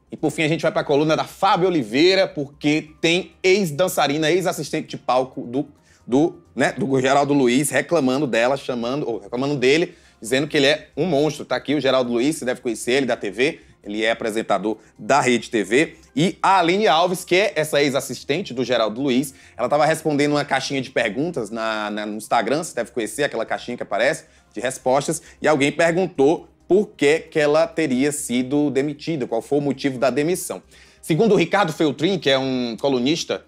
E por fim a gente vai para a coluna da Fábio Oliveira, porque tem ex-dançarina, ex-assistente de palco do Geraldo Luiz reclamando dela, reclamando dele, dizendo que ele é um monstro. Tá aqui o Geraldo Luiz, você deve conhecer ele da TV, ele é apresentador da Rede TV. E a Aline Alves, que é essa ex-assistente do Geraldo Luiz, ela estava respondendo uma caixinha de perguntas no Instagram, você deve conhecer aquela caixinha que aparece, de respostas, e alguém perguntou por que ela teria sido demitida, qual foi o motivo da demissão. Segundo o Ricardo Feltrin, que é um colunista,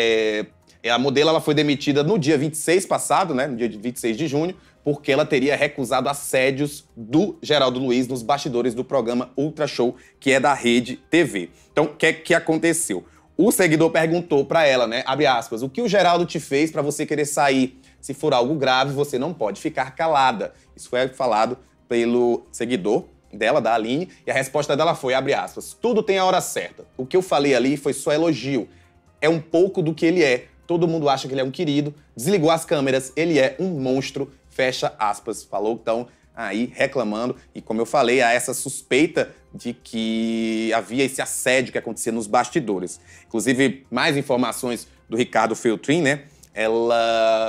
a modelo ela foi demitida no dia 26 passado, né, no dia 26 de junho, porque ela teria recusado assédios do Geraldo Luiz nos bastidores do programa Ultra Show, que é da Rede TV. Então, o que aconteceu? O seguidor perguntou para ela, né, abre aspas, o que o Geraldo te fez para você querer sair? Se for algo grave, você não pode ficar calada. Isso foi falado pelo seguidor dela, da Aline, e a resposta dela foi, abre aspas, tudo tem a hora certa. O que eu falei ali foi só elogio. É um pouco do que ele é. Todo mundo acha que ele é um querido. Desligou as câmeras, ele é um monstro, fecha aspas. Falou, então, aí reclamando. E como eu falei, há essa suspeita de que havia esse assédio que acontecia nos bastidores. Inclusive, mais informações do Ricardo Feltrin, né? Ela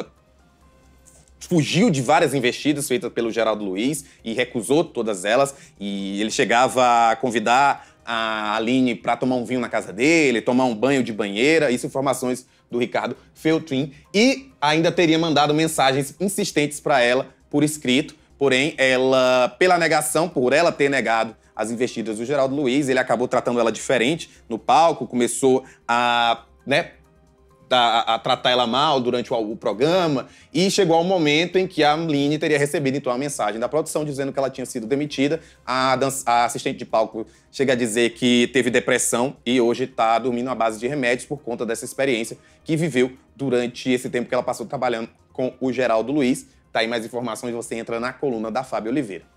fugiu de várias investidas feitas pelo Geraldo Luiz e recusou todas elas. E ele chegava a convidar a Aline para tomar um vinho na casa dele, tomar um banho de banheira. Isso informações do Ricardo Feltrin. E ainda teria mandado mensagens insistentes para ela por escrito. Porém, ela, pela negação, por ela ter negado as investidas do Geraldo Luiz, ele acabou tratando ela diferente no palco, começou a tratar ela mal durante o programa, e chegou ao momento em que a Aline teria recebido, então, a mensagem da produção dizendo que ela tinha sido demitida. A assistente de palco chega a dizer que teve depressão e hoje está dormindo à base de remédios por conta dessa experiência que viveu durante esse tempo que ela passou trabalhando com o Geraldo Luiz. Tá aí mais informações, você entra na coluna da Fábio Oliveira.